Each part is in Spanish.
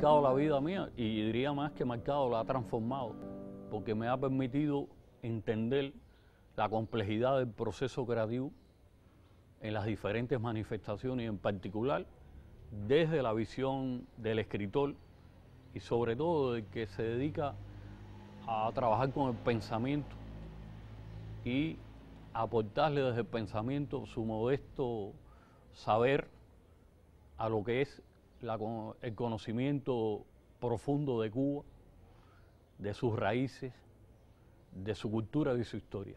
marcado la vida mía y diría más que marcado, la ha transformado, porque me ha permitido entender la complejidad del proceso creativo en las diferentes manifestaciones y en particular desde la visión del escritor y sobre todo del que se dedica a trabajar con el pensamiento y aportarle desde el pensamiento su modesto saber a lo que es el conocimiento profundo de Cuba, de sus raíces, de su cultura y de su historia.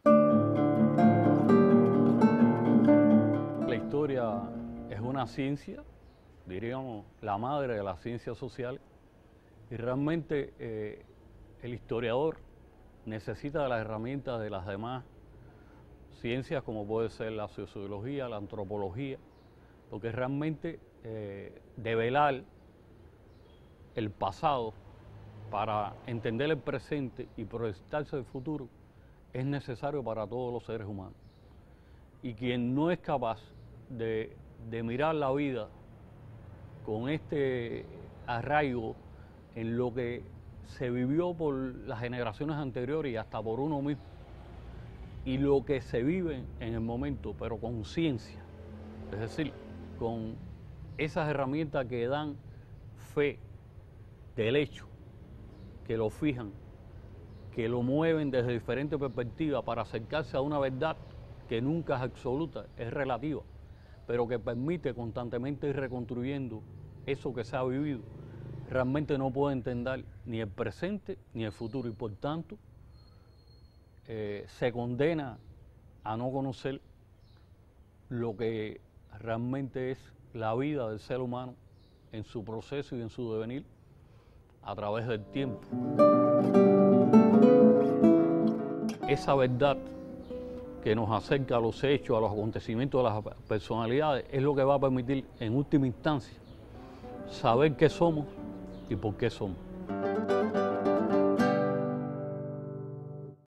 La historia es una ciencia, diríamos, la madre de las ciencias sociales, y realmente el historiador necesita de las herramientas de las demás ciencias, como puede ser la sociología, la antropología, porque realmente develar el pasado para entender el presente y proyectarse el futuro es necesario para todos los seres humanos. Y quien no es capaz de mirar la vida con este arraigo en lo que se vivió por las generaciones anteriores y hasta por uno mismo, y lo que se vive en el momento, pero con ciencia, es decir, con esas herramientas que dan fe del hecho, que lo fijan, que lo mueven desde diferentes perspectivas para acercarse a una verdad que nunca es absoluta, es relativa, pero que permite constantemente ir reconstruyendo eso que se ha vivido. Realmente no puede entender ni el presente ni el futuro y por tanto se condena a no conocer lo que realmente es la vida del ser humano en su proceso y en su devenir a través del tiempo. Esa verdad que nos acerca a los hechos, a los acontecimientos de las personalidades, es lo que va a permitir en última instancia saber qué somos y por qué somos.